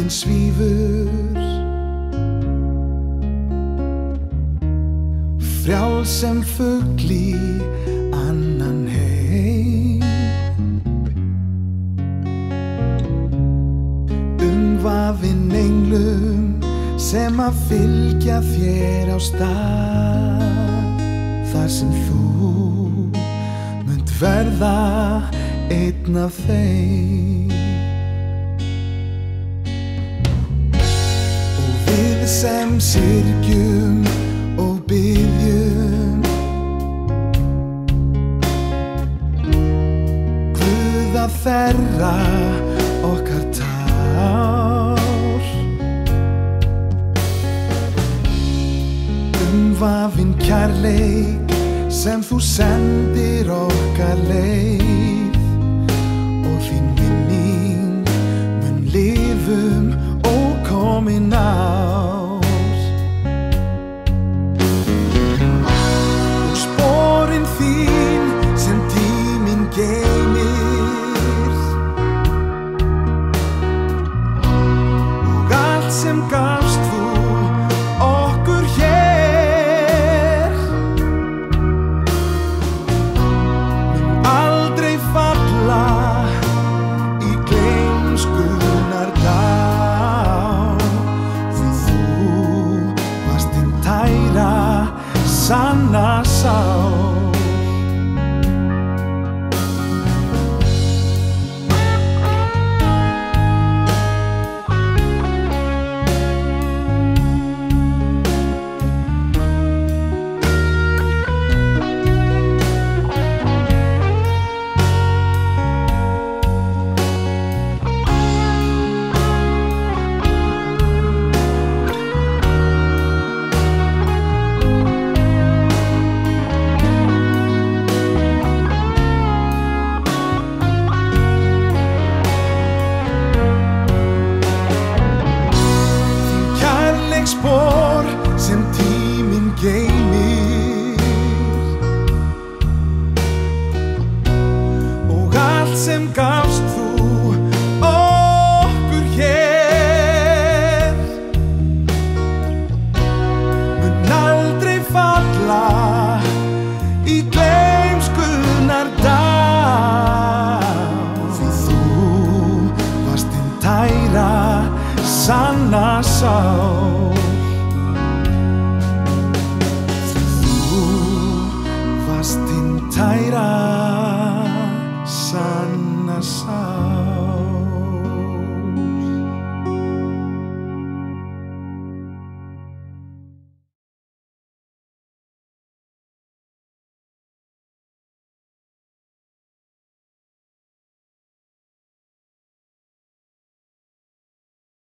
Ástin svífur frjáls sem fugl í annan heim. Umvafin englum sem að fylgja þér á stað, þar sem þú munt verða einn af þeim. Og við sem syrgjum og biðjum Guð að þerra okkar tár, umvafin kærleik sem þú sendir okkar leið, og þín minning mun lifum ókomin ár. Og sporin þín sem tíminn geymir, og allt sem gafst þú okkur hér, mun aldrei falla í gleymskunnar dá, því þú varst hinn tæra sanna sál. Spor sem tíminn geymir, og allt sem gafst þú okkur hér, mun aldrei falla í gleymskunnar dá, því þú varst hinn tæra sanna sál. Tæra sanna sál.